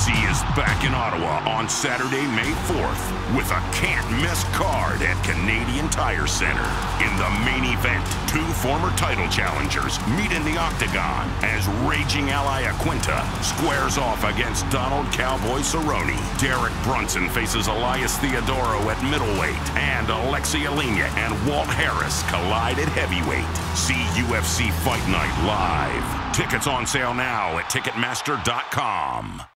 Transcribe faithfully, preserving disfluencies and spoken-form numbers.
C is back in Ottawa on Saturday, May fourth, with a can't-miss card at Canadian Tire Center. In the main event, two former title challengers meet in the octagon as raging Ally Aquinta squares off against Donald Cowboy Cerrone. Derek Brunson faces Elias Theodoro at middleweight, and Alexei Oleinik and Walt Harris collide at heavyweight. See U F C Fight Night live. Tickets on sale now at Ticketmaster dot com.